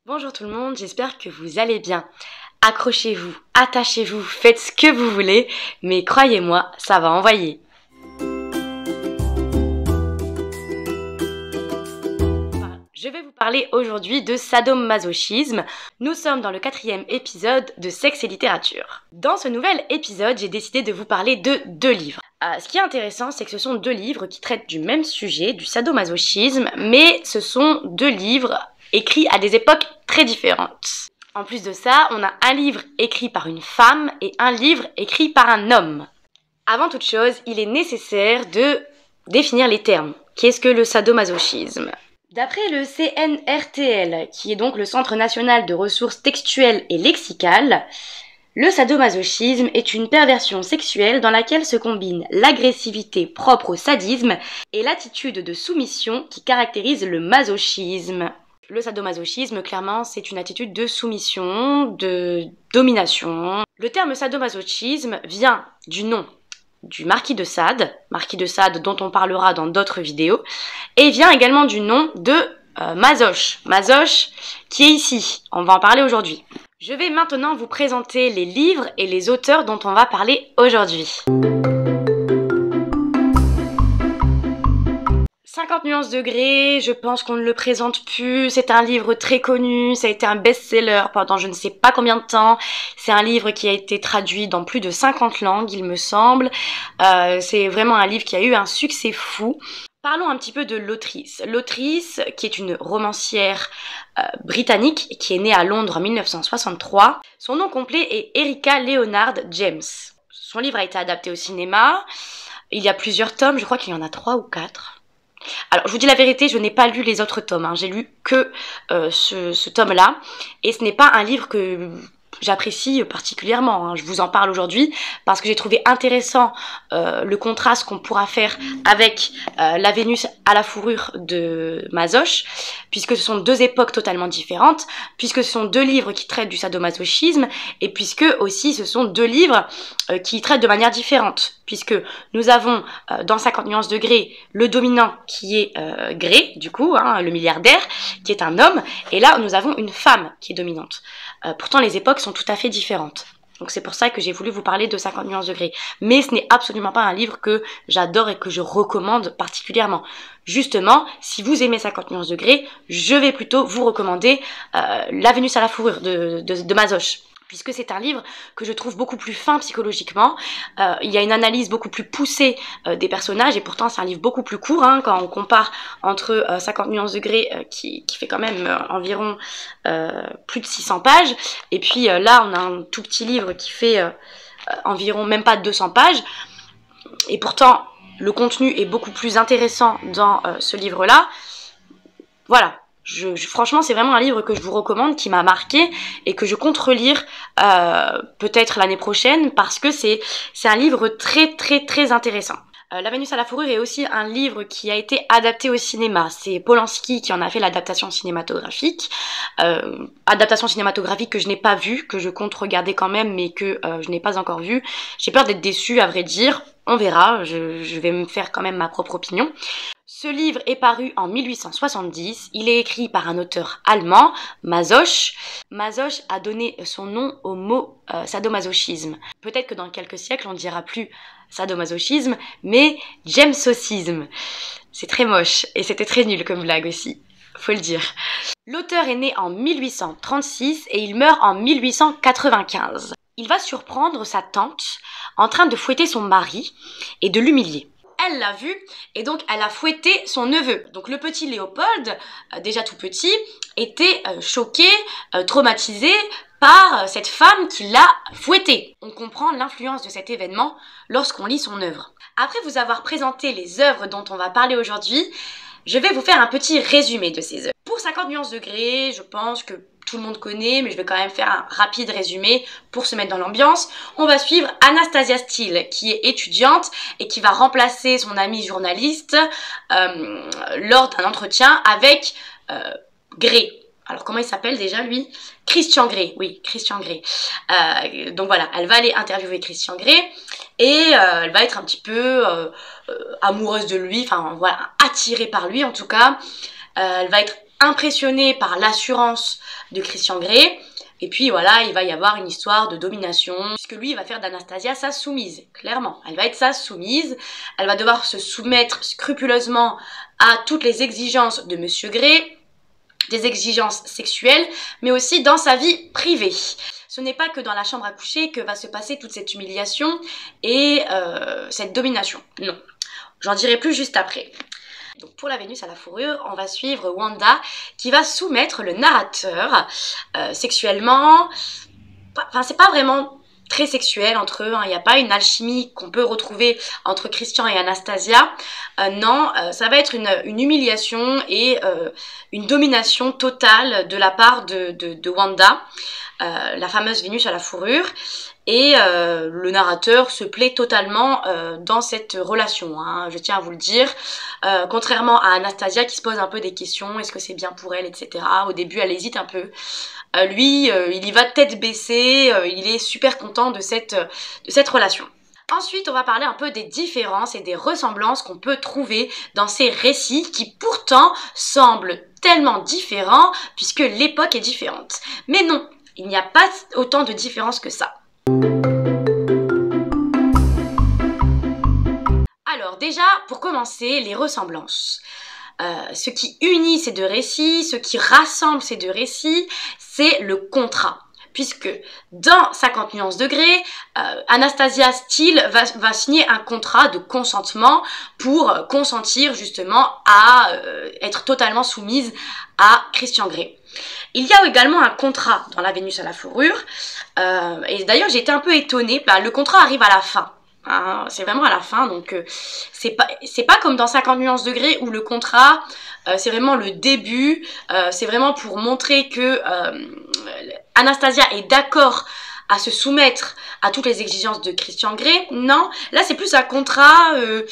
Bonjour tout le monde, j'espère que vous allez bien. Accrochez-vous, attachez-vous, faites ce que vous voulez, mais croyez-moi, ça va envoyer. Je vais vous parler aujourd'hui de sadomasochisme. Nous sommes dans le 4e épisode de Sexe et littérature. Dans ce nouvel épisode, j'ai décidé de vous parler de 2 livres. Ce qui est intéressant, c'est que ce sont 2 livres qui traitent du même sujet, du sadomasochisme, mais ce sont 2 livres écrits à des époques très différentes. En plus de ça, on a un livre écrit par une femme et un livre écrit par un homme. Avant toute chose, il est nécessaire de définir les termes. Qu'est-ce que le sadomasochisme ? D'après le CNRTL, qui est donc le Centre national de ressources textuelles et lexicales, le sadomasochisme est une perversion sexuelle dans laquelle se combine l'agressivité propre au sadisme et l'attitude de soumission qui caractérise le masochisme. Le sadomasochisme, clairement, c'est une attitude de soumission, de domination. Le terme sadomasochisme vient du nom du Marquis de Sade dont on parlera dans d'autres vidéos, et vient également du nom de Masoch, qui est ici. On va en parler aujourd'hui. Je vais maintenant vous présenter les livres et les auteurs dont on va parler aujourd'hui. 50 nuances degrés, je pense qu'on ne le présente plus, c'est un livre très connu, ça a été un best-seller pendant je ne sais pas combien de temps, c'est un livre qui a été traduit dans plus de 50 langues il me semble, c'est vraiment un livre qui a eu un succès fou. Parlons un petit peu de l'autrice. L'autrice, qui est une romancière britannique, qui est née à Londres en 1963, son nom complet est Erika Leonard James. Son livre a été adapté au cinéma, il y a plusieurs tomes, je crois qu'il y en a 3 ou 4. Alors, je vous dis la vérité, je n'ai pas lu les autres tomes, j'ai lu que ce tome-là, et ce n'est pas un livre que j'apprécie particulièrement, je vous en parle aujourd'hui, parce que j'ai trouvé intéressant le contraste qu'on pourra faire avec la Vénus à la fourrure de Masoch, puisque ce sont 2 époques totalement différentes, puisque ce sont 2 livres qui traitent du sadomasochisme, et puisque aussi ce sont 2 livres qui traitent de manière différente, puisque nous avons dans 50 nuances degrés le dominant qui est Grey, du coup, le milliardaire, qui est un homme, et là nous avons une femme qui est dominante. Pourtant les époques sont tout à fait différentes. Donc c'est pour ça que j'ai voulu vous parler de 50 nuances degrés. Mais ce n'est absolument pas un livre que j'adore et que je recommande particulièrement. Justement, si vous aimez 50 nuances degrés, je vais plutôt vous recommander La Vénus à la fourrure de Masoch. Puisque c'est un livre que je trouve beaucoup plus fin psychologiquement, il y a une analyse beaucoup plus poussée des personnages, et pourtant c'est un livre beaucoup plus court, quand on compare entre 50 nuances degrés qui fait quand même environ plus de 600 pages, et puis là on a un tout petit livre qui fait environ même pas 200 pages, et pourtant le contenu est beaucoup plus intéressant dans ce livre-là. Voilà. Franchement, c'est vraiment un livre que je vous recommande, qui m'a marqué et que je compte relire peut-être l'année prochaine, parce que c'est un livre très très très intéressant. La Vénus à la fourrure est aussi un livre qui a été adapté au cinéma. C'est Polanski qui en a fait l'adaptation cinématographique. Adaptation cinématographique que je n'ai pas vue, que je compte regarder quand même, mais que je n'ai pas encore vue. J'ai peur d'être déçue, à vrai dire. On verra, je vais me faire quand même ma propre opinion. Ce livre est paru en 1870, il est écrit par un auteur allemand, Masoch. Masoch a donné son nom au mot sadomasochisme. Peut-être que dans quelques siècles on ne dira plus sadomasochisme, mais jamesocisme. C'est très moche, et c'était très nul comme blague aussi, faut le dire. L'auteur est né en 1836 et il meurt en 1895. Il va surprendre sa tante en train de fouetter son mari et de l'humilier. Elle l'a vu, et donc elle a fouetté son neveu. Donc le petit Léopold, déjà tout petit, était choqué, traumatisé par cette femme qui l'a fouetté. On comprend l'influence de cet événement lorsqu'on lit son œuvre. Après vous avoir présenté les œuvres dont on va parler aujourd'hui, je vais vous faire un petit résumé de ces œuvres. Pour 50 nuances degrés, je pense que tout le monde connaît, mais je vais quand même faire un rapide résumé pour se mettre dans l'ambiance. On va suivre Anastasia Steele, qui est étudiante et qui va remplacer son amie journaliste lors d'un entretien avec Grey. Alors comment il s'appelle déjà lui? Christian Grey, oui, Christian Grey. Donc voilà, elle va aller interviewer Christian Grey et elle va être un petit peu amoureuse de lui, enfin voilà, attirée par lui en tout cas. Elle va être impressionné par l'assurance de Christian Grey. Et puis voilà, il va y avoir une histoire de domination, puisque lui, il va faire d'Anastasia sa soumise, clairement. Elle va être sa soumise, elle va devoir se soumettre scrupuleusement à toutes les exigences de Monsieur Grey, des exigences sexuelles, mais aussi dans sa vie privée. Ce n'est pas que dans la chambre à coucher que va se passer toute cette humiliation et cette domination. Non, j'en dirai plus juste après. Donc pour la Vénus à la fourrure, on va suivre Wanda qui va soumettre le narrateur sexuellement. Enfin, c'est pas vraiment très sexuel entre eux, hein. Il n'y a pas une alchimie qu'on peut retrouver entre Christian et Anastasia. Non, ça va être une humiliation et une domination totale de la part de Wanda, la fameuse Vénus à la fourrure. Et le narrateur se plaît totalement dans cette relation, hein, je tiens à vous le dire. Contrairement à Anastasia qui se pose un peu des questions, est-ce que c'est bien pour elle, etc. Au début, elle hésite un peu. Lui, il y va tête baissée, il est super content de cette relation. Ensuite, on va parler un peu des différences et des ressemblances qu'on peut trouver dans ces récits qui pourtant semblent tellement différents puisque l'époque est différente. Mais non, il n'y a pas autant de différences que ça. Alors déjà, pour commencer, les ressemblances. Ce qui unit ces deux récits, ce qui rassemble ces deux récits, c'est le contrat. Puisque dans 50 nuances de Grey, Anastasia Steele va signer un contrat de consentement pour consentir justement à être totalement soumise à Christian Grey. Il y a également un contrat dans la Vénus à la fourrure, et d'ailleurs j'ai été un peu étonnée, le contrat arrive à la fin. Hein, c'est vraiment à la fin, donc c'est pas comme dans 50 nuances de Grey où le contrat, c'est vraiment le début, c'est vraiment pour montrer que Anastasia est d'accord à se soumettre à toutes les exigences de Christian Grey. Non, là c'est plus un contrat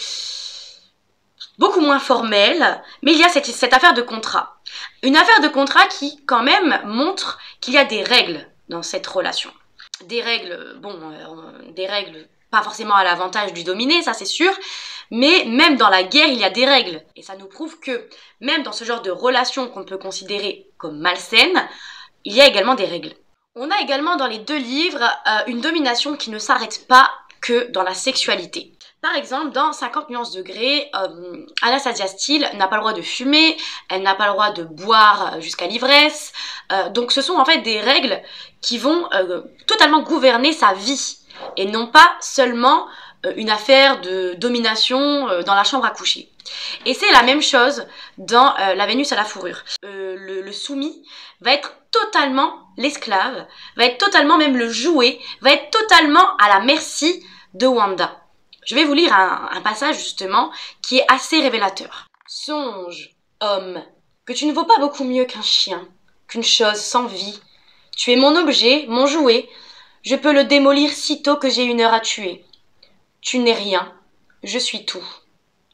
beaucoup moins formel, mais il y a cette affaire de contrat. Une affaire de contrat qui quand même montre qu'il y a des règles dans cette relation. Des règles, des règles pas forcément à l'avantage du dominé, ça c'est sûr, mais même dans la guerre, il y a des règles. Et ça nous prouve que même dans ce genre de relation qu'on peut considérer comme malsaine, il y a également des règles. On a également dans les deux livres une domination qui ne s'arrête pas que dans la sexualité. Par exemple, dans 50 nuances de Grey, Anastasia Steele n'a pas le droit de fumer, elle n'a pas le droit de boire jusqu'à l'ivresse. Donc ce sont en fait des règles qui vont totalement gouverner sa vie et non pas seulement une affaire de domination dans la chambre à coucher. Et c'est la même chose dans la Vénus à la fourrure. Le soumis va être totalement l'esclave, va être totalement même le jouet, va être totalement à la merci de Wanda. Je vais vous lire un passage justement qui est assez révélateur. « Songe, homme, que tu ne vaux pas beaucoup mieux qu'un chien, qu'une chose sans vie. Tu es mon objet, mon jouet. Je peux le démolir sitôt que j'ai une heure à tuer. Tu n'es rien, je suis tout. Compris ?»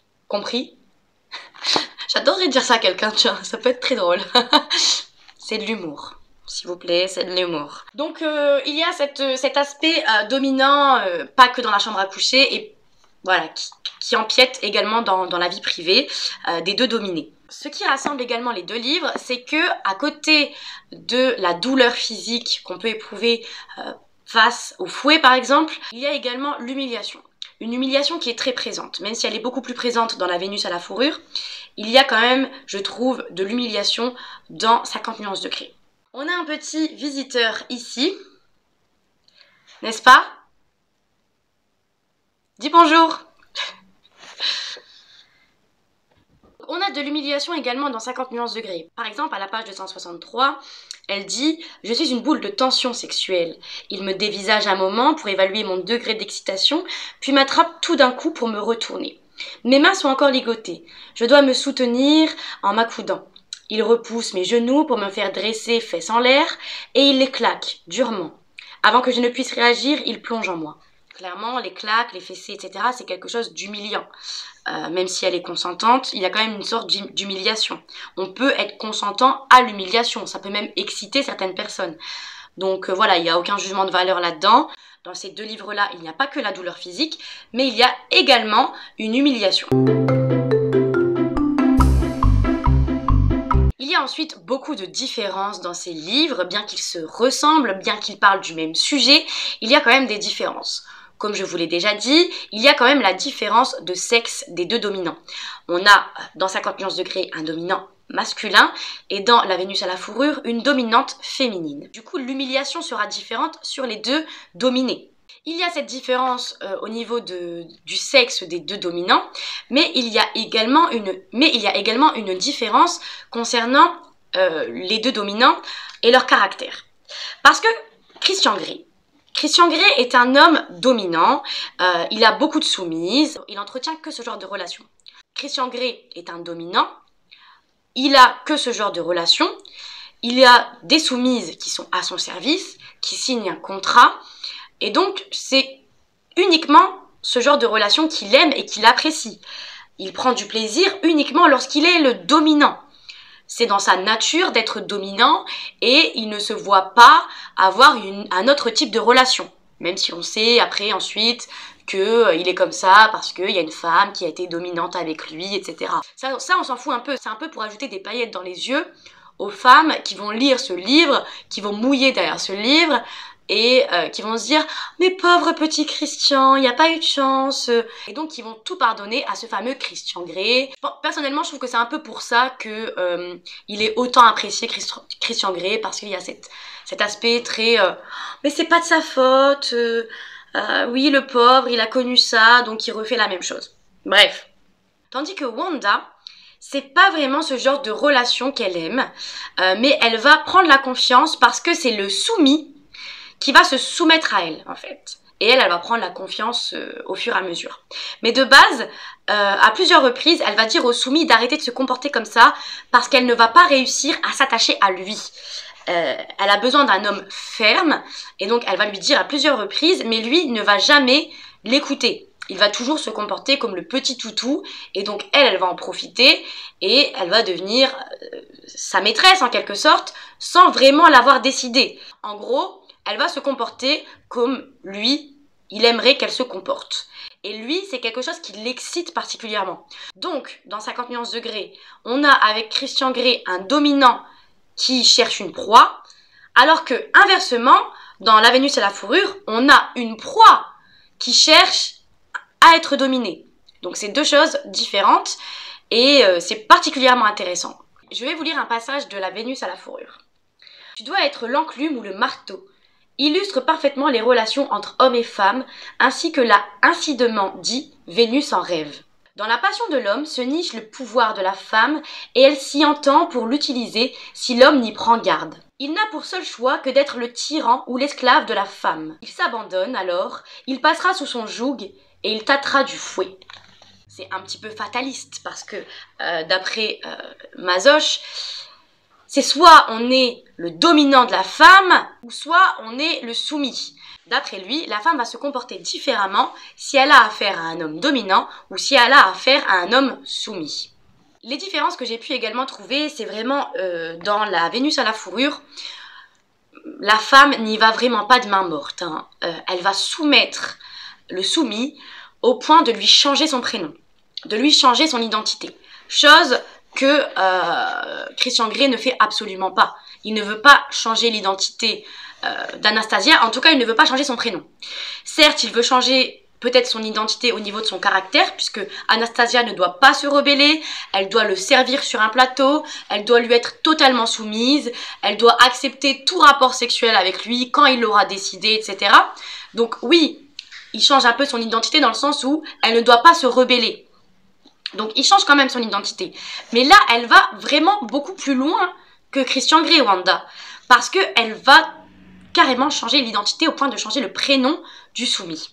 J'adorerais dire ça à quelqu'un, tiens, ça peut être très drôle. C'est de l'humour. S'il vous plaît, c'est de l'humour. Donc il y a cet aspect dominant, pas que dans la chambre à coucher, et voilà, qui empiète également dans la vie privée des deux dominés. Ce qui rassemble également les deux livres, c'est que à côté de la douleur physique qu'on peut éprouver face au fouet par exemple, il y a également l'humiliation. Une humiliation qui est très présente, même si elle est beaucoup plus présente dans la Vénus à la fourrure, il y a quand même, je trouve, de l'humiliation dans 50 nuances de Grey. On a un petit visiteur ici, n'est-ce pas? Dis bonjour. On a de l'humiliation également dans 50 nuances de Grey. Par exemple, à la page 263, elle dit « Je suis une boule de tension sexuelle. Il me dévisage un moment pour évaluer mon degré d'excitation, puis m'attrape tout d'un coup pour me retourner. Mes mains sont encore ligotées. Je dois me soutenir en m'accoudant. Il repousse mes genoux pour me faire dresser fesses en l'air et il les claque durement. Avant que je ne puisse réagir, il plonge en moi. » Clairement, les claques, les fessées, etc., c'est quelque chose d'humiliant. Même si elle est consentante, il y a quand même une sorte d'humiliation. On peut être consentant à l'humiliation, ça peut même exciter certaines personnes. Donc voilà, il n'y a aucun jugement de valeur là-dedans. Dans ces deux livres-là, il n'y a pas que la douleur physique, mais il y a également une humiliation. Il y a a ensuite beaucoup de différences dans ces livres, bien qu'ils se ressemblent, bien qu'ils parlent du même sujet, il y a quand même des différences. Comme je vous l'ai déjà dit, il y a quand même la différence de sexe des deux dominants. On a dans 50 nuances degrés un dominant masculin et dans la Vénus à la fourrure une dominante féminine. Du coup, l'humiliation sera différente sur les deux dominés. Il y a cette différence au niveau du sexe des deux dominants, mais il y a également une différence concernant les deux dominants et leur caractère. Parce que Christian Grey est un homme dominant, il a beaucoup de soumises, il n'entretient que ce genre de relation. Christian Grey est un dominant, il a que ce genre de relation, il a des soumises qui sont à son service, qui signent un contrat, et donc c'est uniquement ce genre de relation qu'il aime et qu'il apprécie. Il prend du plaisir uniquement lorsqu'il est le dominant. C'est dans sa nature d'être dominant et il ne se voit pas avoir un autre type de relation. Même si on sait après, ensuite, qu'il est comme ça parce qu'il y a une femme qui a été dominante avec lui, etc. Ça on s'en fout un peu. C'est un peu pour ajouter des paillettes dans les yeux aux femmes qui vont lire ce livre, qui vont mouiller derrière ce livre et qui vont se dire « Mais pauvre petit Christian, il n'y a pas eu de chance !» Et donc, ils vont tout pardonner à ce fameux Christian Grey. Bon, personnellement, je trouve que c'est un peu pour ça que il est autant apprécié Christian Grey, parce qu'il y a cet aspect très mais c'est pas de sa faute, oui, le pauvre, il a connu ça, donc il refait la même chose. » Bref. Tandis que Wanda, c'est pas vraiment ce genre de relation qu'elle aime, mais elle va prendre la confiance parce que c'est le soumis qui va se soumettre à elle, en fait. Et elle va prendre la confiance au fur et à mesure. Mais de base, à plusieurs reprises, elle va dire au soumis d'arrêter de se comporter comme ça parce qu'elle ne va pas réussir à s'attacher à lui. Elle a besoin d'un homme ferme, et donc elle va lui dire à plusieurs reprises, mais lui ne va jamais l'écouter. Il va toujours se comporter comme le petit toutou, et donc elle va en profiter, et elle va devenir sa maîtresse en quelque sorte, sans vraiment l'avoir décidé. En gros, elle va se comporter comme lui, il aimerait qu'elle se comporte. Et lui, c'est quelque chose qui l'excite particulièrement. Donc, dans 50 nuances degrés, on a avec Christian Grey un dominant qui cherche une proie, alors que, inversement, dans la Vénus et la fourrure, on a une proie qui cherche à être dominée. Donc, c'est deux choses différentes et c'est particulièrement intéressant. Je vais vous lire un passage de la Vénus à la fourrure. « Tu dois être l'enclume ou le marteau. » Illustre parfaitement les relations entre hommes et femmes, ainsi que l'a incidemment dit Vénus en rêve. Dans la passion de l'homme se niche le pouvoir de la femme, et elle s'y entend pour l'utiliser si l'homme n'y prend garde. Il n'a pour seul choix que d'être le tyran ou l'esclave de la femme. Il s'abandonne alors, il passera sous son joug, et il tâtera du fouet. C'est un petit peu fataliste, parce que, d'après Masoch, c'est soit on est le dominant de la femme, ou soit on est le soumis. D'après lui, la femme va se comporter différemment si elle a affaire à un homme dominant ou si elle a affaire à un homme soumis. Les différences que j'ai pu également trouver, c'est vraiment dans la Vénus à la fourrure, la femme n'y va vraiment pas de main morte. Hein. Elle va soumettre le soumis au point de lui changer son prénom, de lui changer son identité. Chose que Christian Grey ne fait absolument pas. Il ne veut pas changer l'identité d'Anastasia, en tout cas il ne veut pas changer son prénom. Certes, il veut changer peut-être son identité au niveau de son caractère, puisque Anastasia ne doit pas se rebeller, elle doit le servir sur un plateau, elle doit lui être totalement soumise, elle doit accepter tout rapport sexuel avec lui quand il l'aura décidé, etc. Donc oui, il change un peu son identité dans le sens où elle ne doit pas se rebeller. Donc il change quand même son identité. Mais là, elle va vraiment beaucoup plus loin que Christian Grey, Wanda. Parce qu'elle va carrément changer l'identité au point de changer le prénom du soumis.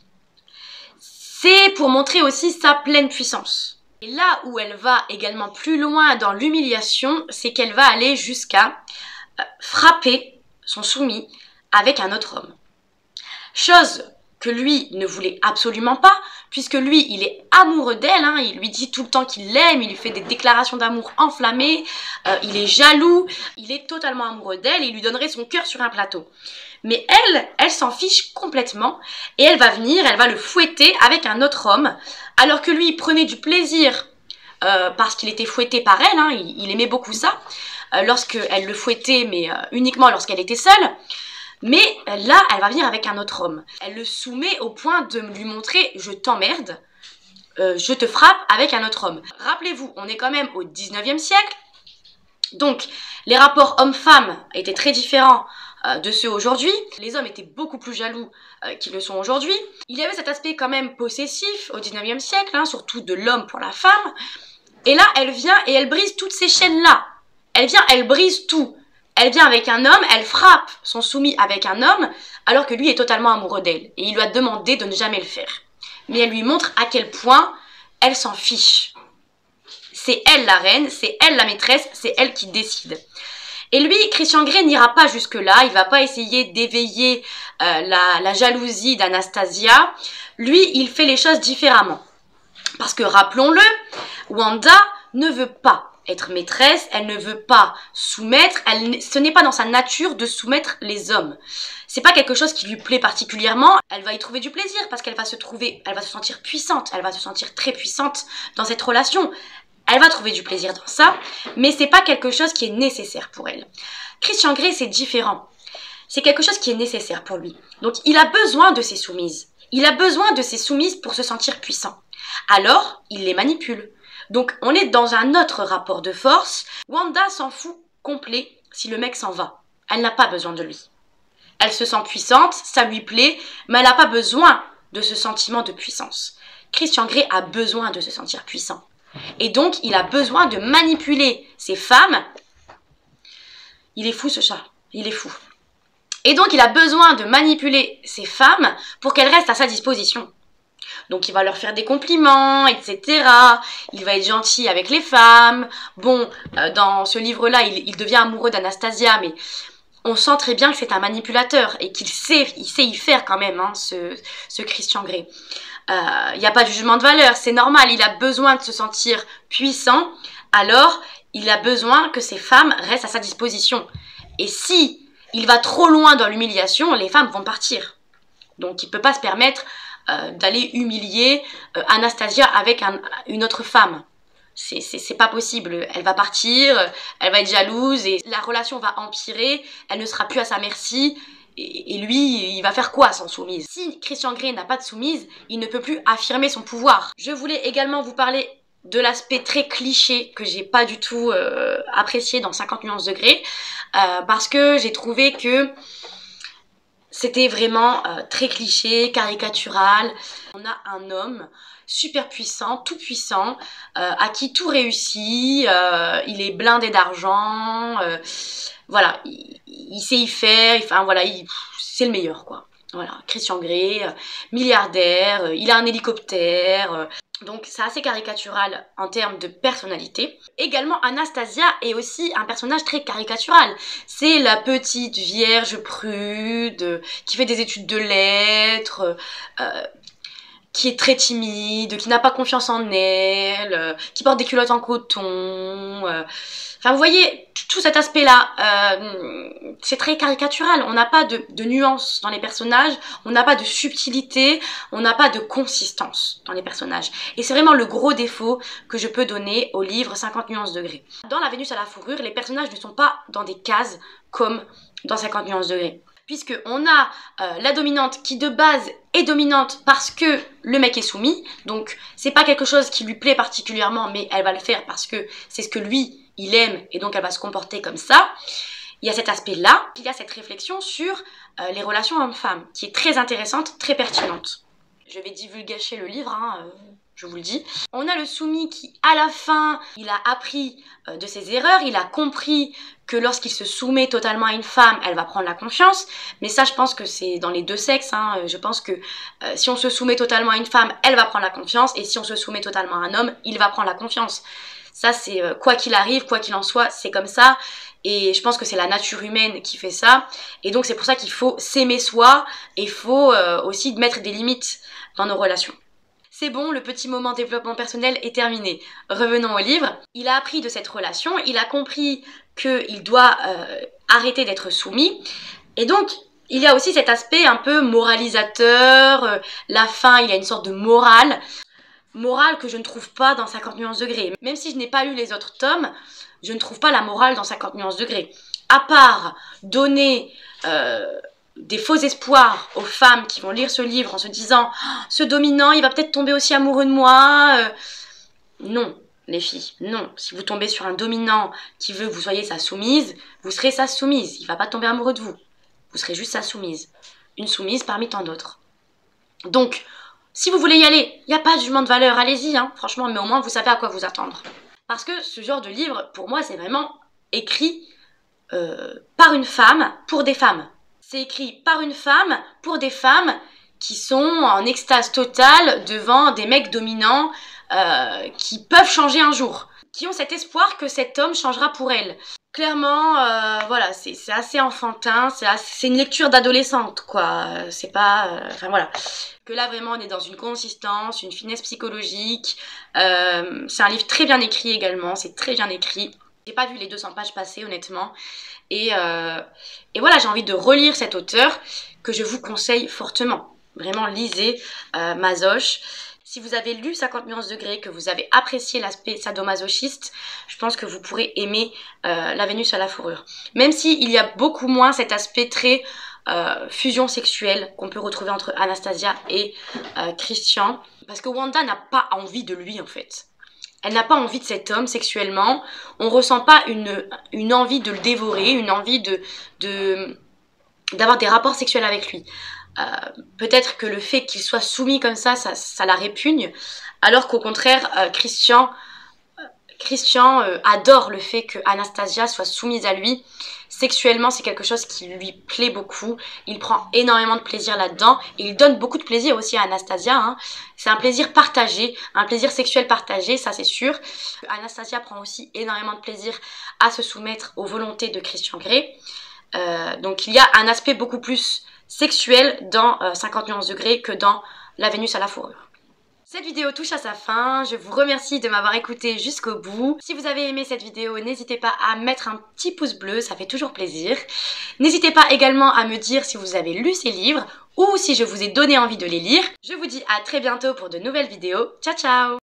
C'est pour montrer aussi sa pleine puissance. Et là où elle va également plus loin dans l'humiliation, c'est qu'elle va aller jusqu'à frapper son soumis avec un autre homme. Chose que lui ne voulait absolument pas, puisque lui, il est amoureux d'elle, hein, il lui dit tout le temps qu'il l'aime, il lui fait des déclarations d'amour enflammées, il est jaloux, il est totalement amoureux d'elle, il lui donnerait son cœur sur un plateau. Mais elle s'en fiche complètement, et elle va venir, elle va le fouetter avec un autre homme, alors que lui, il prenait du plaisir, parce qu'il était fouetté par elle, hein, il aimait beaucoup ça, lorsqu'elle le fouettait, mais uniquement lorsqu'elle était seule. Mais là, elle va venir avec un autre homme. Elle le soumet au point de lui montrer « je t'emmerde, je te frappe avec un autre homme ». Rappelez-vous, on est quand même au 19e siècle. Donc, les rapports hommes-femmes étaient très différents de ceux aujourd'hui. Les hommes étaient beaucoup plus jaloux qu'ils le sont aujourd'hui. Il y avait cet aspect quand même possessif au 19e siècle, hein, surtout de l'homme pour la femme. Et là, elle vient et elle brise toutes ces chaînes-là. Elle vient, elle brise tout. Elle vient avec un homme, elle frappe son soumis avec un homme, alors que lui est totalement amoureux d'elle. Et il lui a demandé de ne jamais le faire. Mais elle lui montre à quel point elle s'en fiche. C'est elle la reine, c'est elle la maîtresse, c'est elle qui décide. Et lui, Christian Grey n'ira pas jusque-là, il va pas essayer d'éveiller la jalousie d'Anastasia. Lui, il fait les choses différemment. Parce que, rappelons-le, Wanda ne veut pas être maîtresse, elle ne veut pas soumettre, ce n'est pas dans sa nature de soumettre les hommes. C'est pas quelque chose qui lui plaît particulièrement, elle va y trouver du plaisir parce qu'elle va se sentir puissante, elle va se sentir très puissante dans cette relation. Elle va trouver du plaisir dans ça, mais c'est pas quelque chose qui est nécessaire pour elle. Christian Grey, c'est différent. C'est quelque chose qui est nécessaire pour lui. Donc, il a besoin de ses soumises. Il a besoin de ses soumises pour se sentir puissant. Alors, il les manipule. Donc, on est dans un autre rapport de force. Wanda s'en fout complet si le mec s'en va. Elle n'a pas besoin de lui. Elle se sent puissante, ça lui plaît, mais elle n'a pas besoin de ce sentiment de puissance. Christian Grey a besoin de se sentir puissant. Et donc, il a besoin de manipuler ces femmes. Il est fou, ce chat. Il est fou. Et donc, il a besoin de manipuler ces femmes pour qu'elles restent à sa disposition. Donc, il va leur faire des compliments, etc. Il va être gentil avec les femmes. Bon, dans ce livre-là, il devient amoureux d'Anastasia, mais on sent très bien que c'est un manipulateur et qu'il sait y faire quand même, hein, ce Christian Grey. Il n'y a pas de jugement de valeur, c'est normal, il a besoin de se sentir puissant, alors il a besoin que ces femmes restent à sa disposition. Et si il va trop loin dans l'humiliation, les femmes vont partir. Donc il ne peut pas se permettre d'aller humilier Anastasia avec une autre femme. C'est pas possible, elle va partir, elle va être jalouse et la relation va empirer, elle ne sera plus à sa merci. Et lui, il va faire quoi sans soumise? Si Christian Grey n'a pas de soumise, il ne peut plus affirmer son pouvoir. Je voulais également vous parler de l'aspect très cliché que j'ai pas du tout apprécié dans 50 nuances de Grey, parce que j'ai trouvé que c'était vraiment très cliché, caricatural. On a un homme super puissant, tout puissant, à qui tout réussit, il est blindé d'argent, voilà, il sait y faire, enfin voilà, c'est le meilleur quoi. Voilà, Christian Grey, milliardaire, il a un hélicoptère, donc c'est assez caricatural en termes de personnalité. Également, Anastasia est aussi un personnage très caricatural. C'est la petite vierge prude, qui fait des études de lettres, qui est très timide, qui n'a pas confiance en elle, qui porte des culottes en coton. Enfin, vous voyez, tout cet aspect-là, c'est très caricatural. On n'a pas de nuances dans les personnages, on n'a pas de subtilité, on n'a pas de consistance dans les personnages. Et c'est vraiment le gros défaut que je peux donner au livre 50 nuances de Grey. Dans La Vénus à la fourrure, les personnages ne sont pas dans des cases comme dans 50 nuances de Grey. Puisqu'on a la dominante qui de base est dominante parce que le mec est soumis, donc c'est pas quelque chose qui lui plaît particulièrement, mais elle va le faire parce que c'est ce que lui, il aime, et donc elle va se comporter comme ça. Il y a cet aspect-là, il y a cette réflexion sur les relations hommes-femmes, qui est très intéressante, très pertinente. Je vais divulgacher le livre, hein, je vous le dis. On a le soumis qui, à la fin, il a appris de ses erreurs, il a compris que lorsqu'il se soumet totalement à une femme, elle va prendre la confiance. Mais ça, je pense que c'est dans les deux sexes. Hein. Je pense que si on se soumet totalement à une femme, elle va prendre la confiance. Et si on se soumet totalement à un homme, il va prendre la confiance. Ça, c'est quoi qu'il arrive, quoi qu'il en soit, c'est comme ça. Et je pense que c'est la nature humaine qui fait ça. Et donc, c'est pour ça qu'il faut s'aimer soi. Et il faut aussi mettre des limites dans nos relations. C'est bon, le petit moment développement personnel est terminé. Revenons au livre. Il a appris de cette relation, il a compris qu'il doit arrêter d'être soumis. Et donc, il y a aussi cet aspect un peu moralisateur. La fin, il y a une sorte de morale. morale que je ne trouve pas dans 50 nuances degrés. Même si je n'ai pas lu les autres tomes, je ne trouve pas la morale dans 50 nuances degrés. À part donner des faux espoirs aux femmes qui vont lire ce livre en se disant oh, « ce dominant, il va peut-être tomber aussi amoureux de moi Non, les filles, non. Si vous tombez sur un dominant qui veut que vous soyez sa soumise, vous serez sa soumise. Il ne va pas tomber amoureux de vous. Vous serez juste sa soumise. Une soumise parmi tant d'autres. Donc, si vous voulez y aller, il n'y a pas de jugement de valeur, allez-y, hein, franchement, mais au moins vous savez à quoi vous attendre. Parce que ce genre de livre, pour moi, c'est vraiment écrit par une femme pour des femmes. C'est écrit par une femme pour des femmes qui sont en extase totale devant des mecs dominants qui peuvent changer un jour, qui ont cet espoir que cet homme changera pour elles. Clairement, voilà, c'est assez enfantin, c'est une lecture d'adolescente, quoi. C'est pas... Enfin, voilà. Que là, vraiment, on est dans une consistance, une finesse psychologique. C'est un livre très bien écrit également, c'est très bien écrit. J'ai pas vu les 200 pages passer, honnêtement. Et voilà, j'ai envie de relire cet auteur que je vous conseille fortement. Vraiment, lisez Masoch. Si vous avez lu 50 nuances degrés, que vous avez apprécié l'aspect sadomasochiste, je pense que vous pourrez aimer La Vénus à la fourrure. Même s'il y a beaucoup moins cet aspect très fusion sexuelle qu'on peut retrouver entre Anastasia et Christian. Parce que Wanda n'a pas envie de lui, en fait. Elle n'a pas envie de cet homme sexuellement. On ressent pas une envie de le dévorer, une envie d'avoir des rapports sexuels avec lui. Peut-être que le fait qu'il soit soumis comme ça la répugne, alors qu'au contraire, Christian adore le fait que Anastasia soit soumise à lui. Sexuellement, c'est quelque chose qui lui plaît beaucoup. Il prend énormément de plaisir là-dedans. Et il donne beaucoup de plaisir aussi à Anastasia. Hein. C'est un plaisir partagé, un plaisir sexuel partagé, ça c'est sûr. Anastasia prend aussi énormément de plaisir à se soumettre aux volontés de Christian Grey. Donc il y a un aspect beaucoup plus sexuel dans 50 nuances degrés que dans La Vénus à la fourrure. Cette vidéo touche à sa fin, je vous remercie de m'avoir écouté jusqu'au bout. Si vous avez aimé cette vidéo, n'hésitez pas à mettre un petit pouce bleu, ça fait toujours plaisir. N'hésitez pas également à me dire si vous avez lu ces livres ou si je vous ai donné envie de les lire. Je vous dis à très bientôt pour de nouvelles vidéos. Ciao ciao!